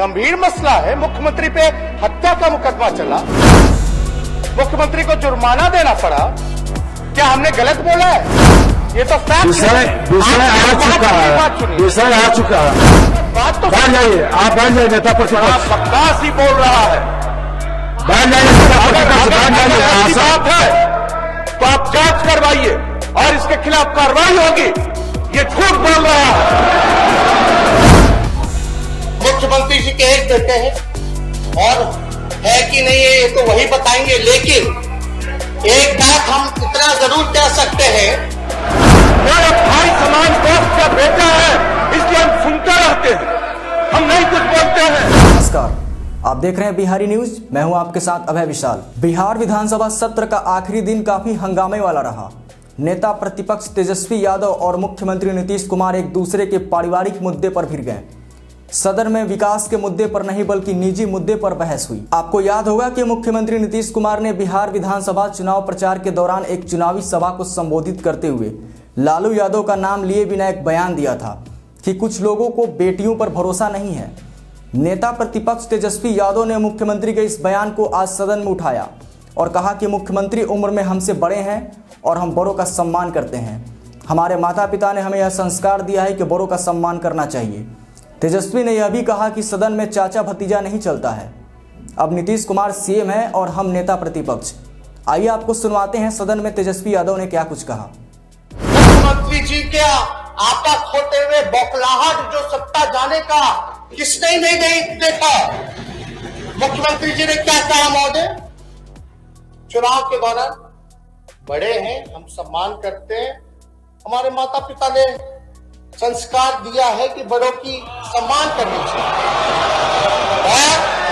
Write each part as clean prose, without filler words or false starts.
गंभीर मसला है। मुख्यमंत्री पे हत्या का मुकदमा चला, मुख्यमंत्री को जुर्माना देना पड़ा। क्या हमने गलत बोला है? ये तो विषय आ चुका है। बात तो बैठ जाइए, आप बैठ जाइए। नेता प्रतिपक्ष बकवास ही बोल रहा है। बैठ जाइए, नेता प्रतिपक्ष बैठ जाइए। ऐसी बात है तो आप जांच करवाइए और इसके खिलाफ कार्रवाई होगी। ये झूठ बोल रहा है। मुख्यमंत्री जी के एक बेटे हैं और है कि नहीं है ये तो वही बताएंगे, लेकिन एक बात हम इतना जरूर कह सकते हैं, मेरे भाई समान दोस्त का बेटा है, इसलिए हम सुनते रहते हैं, हम नहीं कुछ बोलते हैं। नमस्कार, आप देख रहे हैं बिहारी न्यूज। मैं हूं आपके साथ अभय विशाल। बिहार विधानसभा सत्र का आखिरी दिन काफी हंगामे वाला रहा। नेता प्रतिपक्ष तेजस्वी यादव और मुख्यमंत्री नीतीश कुमार एक दूसरे के पारिवारिक मुद्दे पर भिड़ गए। सदन में विकास के मुद्दे पर नहीं बल्कि निजी मुद्दे पर बहस हुई। आपको याद होगा कि मुख्यमंत्री नीतीश कुमार ने बिहार विधानसभा चुनाव प्रचार के दौरान एक चुनावी सभा को संबोधित करते हुए लालू यादव का नाम लिए बिना एक बयान दिया था कि कुछ लोगों को बेटियों पर भरोसा नहीं है। नेता प्रतिपक्ष तेजस्वी यादव ने मुख्यमंत्री के इस बयान को आज सदन में उठाया और कहा कि मुख्यमंत्री उम्र में हमसे बड़े हैं और हम बड़ों का सम्मान करते हैं। हमारे माता पिता ने हमें यह संस्कार दिया है कि बड़ों का सम्मान करना चाहिए। तेजस्वी ने यह भी कहा कि सदन में चाचा भतीजा नहीं चलता है। अब नीतीश कुमार सीएम है और हम नेता प्रतिपक्ष। आइए आपको सुनवाते हैं सदन में तेजस्वी यादव ने क्या कुछ कहा। मुख्यमंत्री जी के आपस होते हुए बौखलाहट जो सत्ता जाने का किसने ही नहीं देखा। मुख्यमंत्री जी ने क्या कहा महोदय? चुनाव के दौरान बड़े हैं, हम सम्मान करते हैं। हमारे माता पिता ने संस्कार दिया है कि बड़ों की सम्मान करनी चाहिए।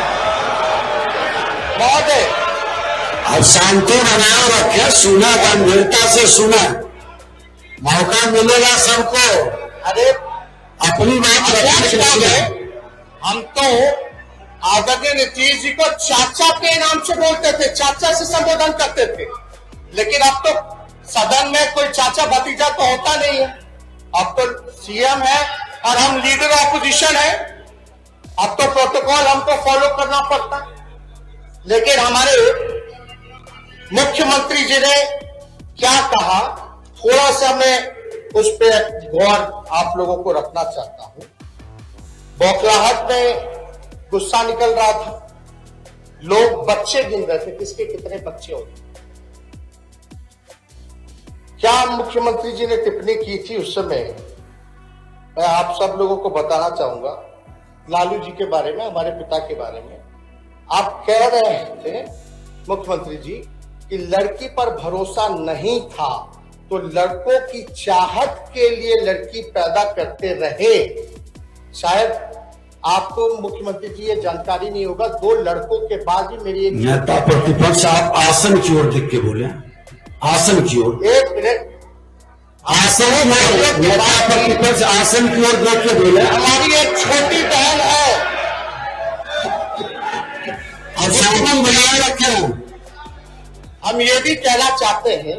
महोदय अब शांति बनाए रखे, सुना गंभीरता से सुना, मौका मिलेगा सबको। अरे अपनी बात रखिए। हम तो आदरणीय नीतीश जी को चाचा के नाम से बोलते थे, चाचा से संबोधन करते थे, लेकिन अब तो सदन में कोई चाचा भतीजा तो होता नहीं है। अब तो सीएम है और हम लीडर ऑपोजिशन है। अब तो प्रोटोकॉल हमको फॉलो करना पड़ता है। लेकिन हमारे मुख्यमंत्री जी ने क्या कहा, थोड़ा सा मैं उस पर गौर आप लोगों को रखना चाहता हूं। बौखलाहट में गुस्सा निकल रहा था, लोग बच्चे गिन रहे थे, किसके कितने बच्चे होते। क्या मुख्यमंत्री जी ने टिप्पणी की थी उस समय, मैं आप सब लोगों को बताना चाहूंगा। लालू जी के बारे में, हमारे पिता के बारे में आप कह रहे थे मुख्यमंत्री जी कि लड़की पर भरोसा नहीं था तो लड़कों की चाहत के लिए लड़की पैदा करते रहे। शायद आपको मुख्यमंत्री जी ये जानकारी नहीं होगा, 2 लड़कों के बाद ही मेरी एक नेता प्रतिपक्ष आप आसन की ओर देख के बोले, आसन की ओर। एक मिनट, आसन नेता प्रतिपक्ष आसन की ओर देख के बोले। हमारी एक छोटी बहन है, और शांति बनाए रखे। हम ये भी कहना चाहते हैं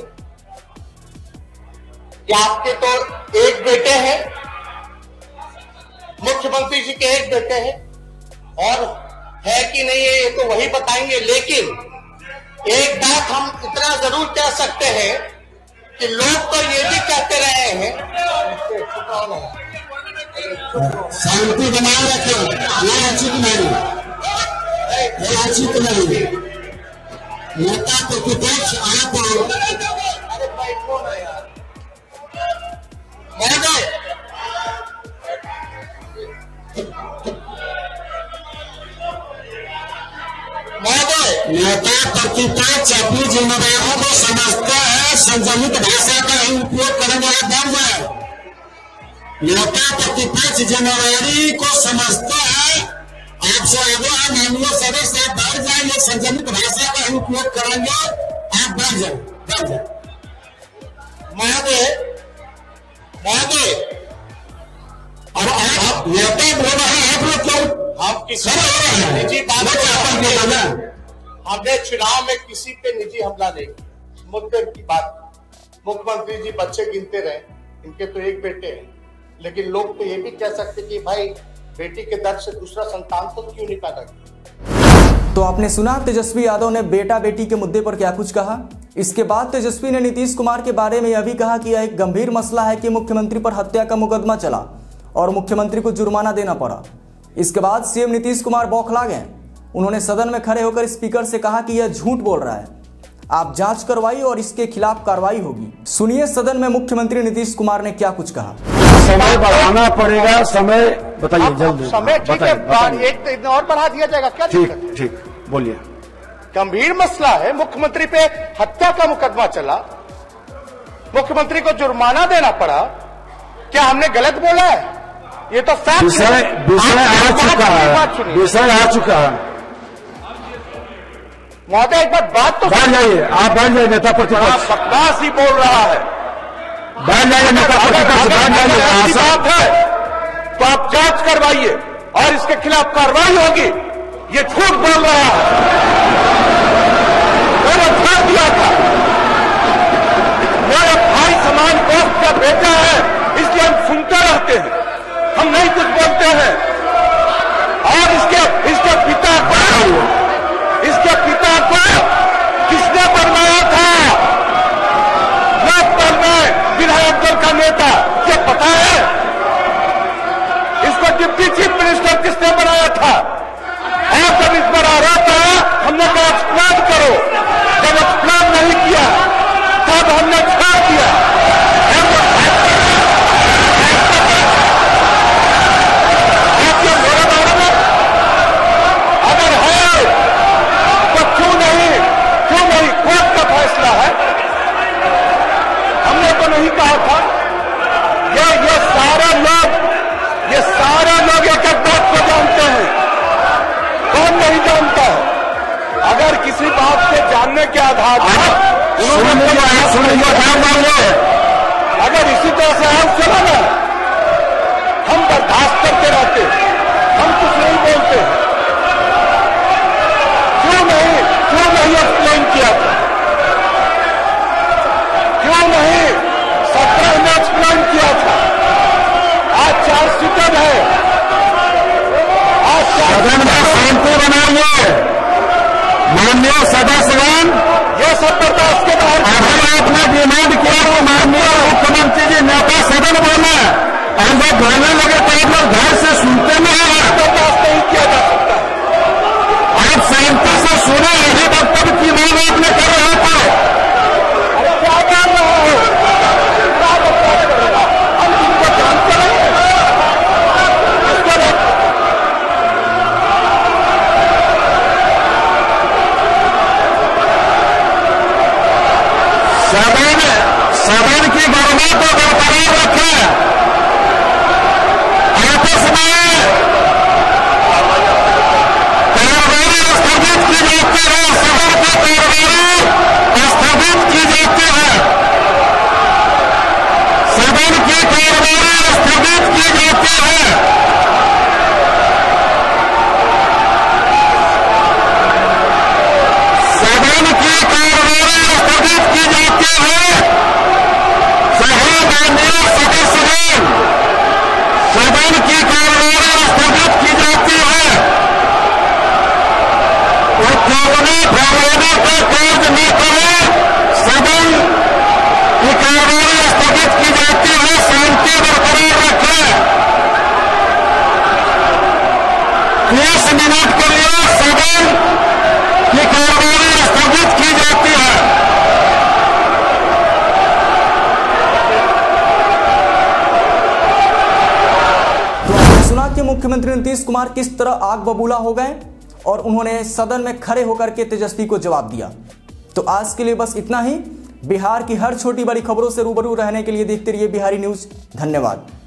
कि आपके तो एक बेटे हैं, मुख्यमंत्री जी के एक बेटे हैं, और है कि नहीं है ये तो वही बताएंगे, लेकिन एक बात हम इतना जरूर कह सकते हैं कि लोग तो ये भी कहते रहे हैं, शांति बनाए रखे। ये उचित नहीं, ये उचित नहीं। नेता प्रतिपक्ष आप अरे भाई कौन है यार महोदय? नेता प्रतिपक्ष अपनी जिम्मेदारियों को समझता है, संयमित भाषा का ही उपयोग करने वाला बन जाए। नेता प्रतिपक्ष जिम्मेदारी को समझता है, आपसे आगे हम लोग सदस्य आप बढ़ जाएंगे, संयमित भाषा का ही उपयोग करेंगे, आप बढ़ जाए। महोदय और आप नेता बोल रहे हैं, आप लोग क्यों हम किसी निजी बात हमने चुनाव में किसी पे निजी हमला नहीं, मुद्दे की बात। मुख्यमंत्री जी बच्चे गिनते रहे, इनके तो एक बेटे हैं, लेकिन लोग तो ये भी कह सकते कि भाई बेटी के दर्द से दूसरा संतान तो क्यों नहीं पैदा किया? तो आपने सुना तेजस्वी यादव ने बेटा बेटी के मुद्दे पर क्या कुछ कहा। इसके बाद तेजस्वी ने नीतीश कुमार के बारे में यह भी कहा कि यह एक गंभीर मसला है कि मुख्यमंत्री पर हत्या का मुकदमा चला और मुख्यमंत्री को जुर्माना देना पड़ा। इसके बाद सीएम नीतीश कुमार बौखला गए। उन्होंने सदन में खड़े होकर स्पीकर से कहा कि यह झूठ बोल रहा है, आप जांच करवाइए और इसके खिलाफ कार्रवाई होगी। सुनिए सदन में मुख्यमंत्री नीतीश कुमार ने क्या कुछ कहा। समय बढ़ाना पड़ेगा, समय बताइए जल्दी। समय ठीक है, एक दिन और बढ़ा दिया जाएगा, क्या दिक्कत है? ठीक, बोलिए। गंभीर मसला है, मुख्यमंत्री पे हत्या का मुकदमा चला, मुख्यमंत्री को जुर्माना देना पड़ा, क्या हमने गलत बोला है? ये तो विषय आ चुका है, विषय आ चुका है। महोदय एक बात तो बैठ जाइए, आप बैठ जाइए। नेता प्रतिपक्ष बकवास ही बोल रहा है। बैठ जाइए, नेता प्रतिपक्ष बैठ जाइए। बात है तो आप जांच करवाइए और इसके खिलाफ कार्रवाई होगी। ये झूठ बोल रहा है, मैंने छोड़ दिया था। मेरे भाई समान दोस्त का बेटा है, इसलिए हम सुनते रहते हैं, हम नहीं कुछ बोलते हैं। और इसके पिता को किसने बनवाया था? लोकदल में विधायक दल का नेता, ये पता है? इसको डिप्टी चीफ मिनिस्टर किसने बनाया था? और जब इस पर आरोप आया, हमने कहा एक्सप्लेन करो। जब एक्सप्लेन नहीं किया तब हमने छोड़ दिया। अगर है तो क्यों नहीं कोर्ट का फैसला है, हमने तो नहीं कहा था। ये सारे लोग एक एक बात को जानते हैं, कौन नहीं जानता है? अगर किसी बात के जानने के आधार पर अगर इसी तरह से हम चला ना, हम बर्दाश्त करते रहते, हम कुछ नहीं बोलते। क्यों नहीं एक्सप्लेन किया था? क्यों नहीं 17 में एक्सप्लेन किया था? आज चार्जशीटेड है, आज सदन में शांति बनाइए। माननीय सदस्यगण, ये सब बर्दाश्त के बाहर अभी आपने डिमांड किया कि माननीय मुख्यमंत्री जी नेता सदन बोले, हम जब बोलने लगे तो आप लोग घर से सुनते नहीं हैं। बर्दाश्त नहीं किया जा सकता। आप शांति से सुने, यही वक्तव्य की मांग आपने कर रहे थे। अरे क्या कर रहा है? क्या बर्दाश्त करेगा? हम जिनको जानते नहीं सदन की गरिमा को बरकरार रखें। आपस में कार्रवाई स्थगित की जाती है, सदन की कार्रवाई स्थगित की जाती है, सदन की कार्रवाई स्थगित की जाती है। सदन की कार्रवाई स्थगित की जाती है। सदस्यगण, सदन की कार्रवाई स्थगित की जाती है। उत्तेजना फैलाने का कार्य न करें, सदन की कार्रवाई स्थगित की जाती है। शांति बरकरार रखें। 30 मिनट के लिए सदन की कार्रवाई स्थगित की जाती है। सुना कि मुख्यमंत्री नीतीश कुमार किस तरह आग बबूला हो गए और उन्होंने सदन में खड़े होकर के तेजस्वी को जवाब दिया। तो आज के लिए बस इतना ही। बिहार की हर छोटी बड़ी खबरों से रूबरू रहने के लिए देखते रहिए बिहारी न्यूज। धन्यवाद।